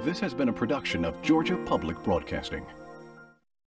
This has been a production of Georgia Public Broadcasting.